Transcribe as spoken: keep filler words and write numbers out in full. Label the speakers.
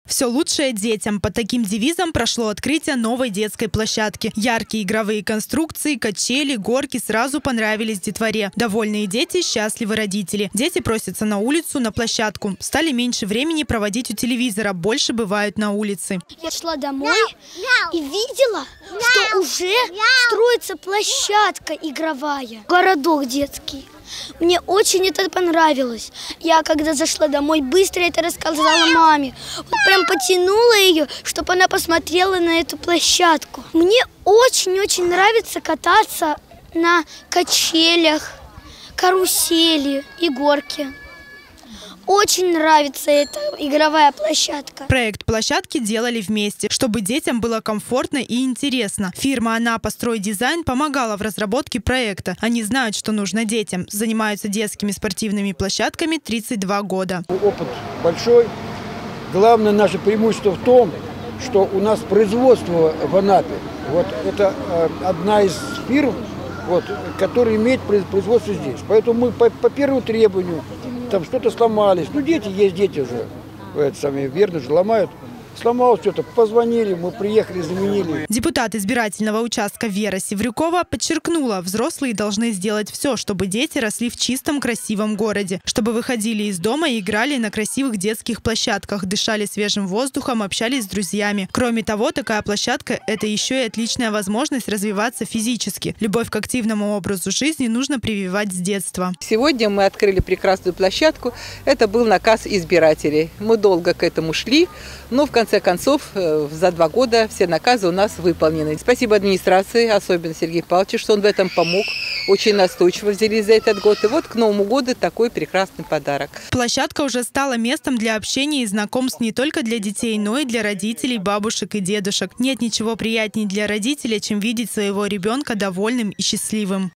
Speaker 1: Все лучшее детям. Под таким девизом прошло открытие новой детской площадки. Яркие игровые конструкции, качели, горки сразу понравились детворе. Довольные дети, счастливы родители. Дети просятся на улицу, на площадку. Стали меньше времени проводить у телевизора, больше бывают на улице.
Speaker 2: Я шла домой и видела, что уже строится площадка игровая, городок детский. Мне очень это понравилось. Я, когда зашла домой, быстро это рассказала маме. Вот прям потянула ее, чтобы она посмотрела на эту площадку. Мне очень-очень нравится кататься на качелях, карусели и горке. Очень нравится эта игровая площадка.
Speaker 1: Проект площадки делали вместе, чтобы детям было комфортно и интересно. Фирма «Анапа Стройдизайн» помогала в разработке проекта. Они знают, что нужно детям. Занимаются детскими спортивными площадками тридцать два года.
Speaker 3: Опыт большой. Главное наше преимущество в том, что у нас производство в Анапе. Вот это одна из фирм, вот, которая имеет производство здесь. Поэтому мы по, по первому требованию там что-то сломались. Ну, дети есть дети уже. Это самое верно же ломают. Сломалось что-то, позвонили, мы приехали, заменили.
Speaker 1: Депутат избирательного участка Вера Севрюкова подчеркнула, взрослые должны сделать все, чтобы дети росли в чистом, красивом городе. Чтобы выходили из дома и играли на красивых детских площадках, дышали свежим воздухом, общались с друзьями. Кроме того, такая площадка – это еще и отличная возможность развиваться физически. Любовь к активному образу жизни нужно прививать с детства.
Speaker 4: Сегодня мы открыли прекрасную площадку. Это был наказ избирателей. Мы долго к этому шли, но в конце В конце концов, за два года все наказы у нас выполнены. Спасибо администрации, особенно Сергею Павловичу, что он в этом помог. Очень настойчиво взялись за этот год. И вот к Новому году такой прекрасный подарок.
Speaker 1: Площадка уже стала местом для общения и знакомств не только для детей, но и для родителей, бабушек и дедушек. Нет ничего приятнее для родителя, чем видеть своего ребенка довольным и счастливым.